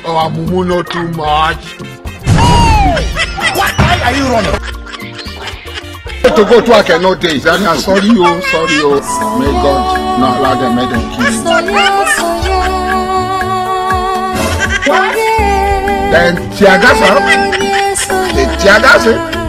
our mumu not too much. Why are you running? To go to work no days. I'm sorry, oh, sorry, oh. May God not allow them, make them kill you. Then tear gas, huh? The tear gas,